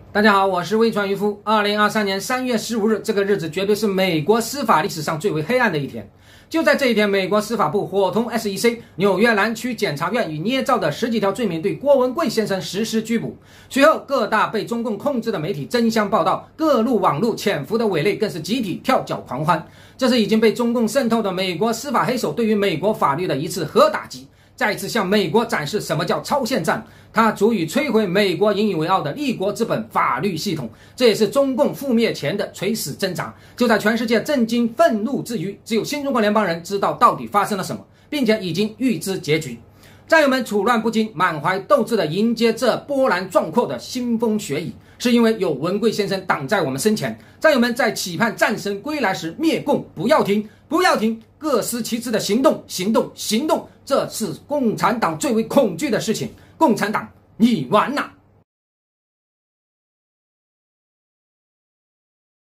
大家好，我是微传渔夫。2023年3月15日，这个日子绝对是美国司法历史上最为黑暗的一天。就在这一天，美国司法部伙同 SEC 纽约南区检察院以捏造的10几条罪名对郭文贵先生实施拘捕。随后，各大被中共控制的媒体争相报道，各路网路潜伏的伪类更是集体跳脚狂欢。这是已经被中共渗透的美国司法黑手对于美国法律的一次核打击。再一次向美国展示什么叫超限战，它足以摧毁美国引以为傲的立国之本法律系统，这也是中共覆灭前的垂死挣扎。就在全世界震惊愤怒之余，只有新中国联邦人知道到底发生了什么，并且已经预知结局。战友们处乱不惊，满怀斗志地迎接这波澜壮阔的腥风血雨，是因为有文贵先生挡在我们身前。战友们在期盼战神归来时灭共，不要停，不要停，各司其职的行动，行动，行动，这是共产党最为恐惧的事情。共产党，你完了！